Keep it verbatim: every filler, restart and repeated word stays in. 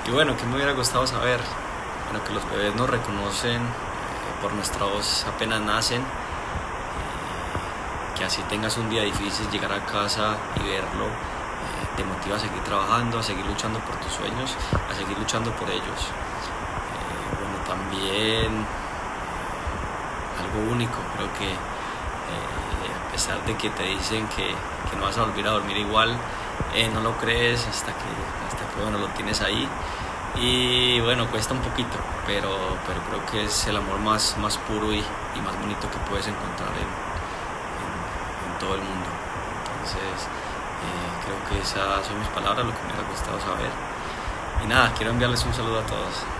Y bueno, ¿qué me hubiera gustado saber? Bueno, que los bebés nos reconocen eh, por nuestra voz apenas nacen, eh, que así tengas un día difícil, llegar a casa y verlo, eh, te motiva a seguir trabajando, a seguir luchando por tus sueños, a seguir luchando por ellos. Eh, bueno, también eh, algo único, creo que eh, a pesar de que te dicen que, que no vas a volver a dormir igual, eh, no lo crees hasta que, hasta que bueno, lo tienes ahí. Y bueno, cuesta un poquito, pero, pero creo que es el amor más, más puro y, y más bonito que puedes encontrar en, en, en todo el mundo. Entonces, eh, creo que esas son mis palabras, lo que me hubiera gustado saber. Y nada, quiero enviarles un saludo a todos.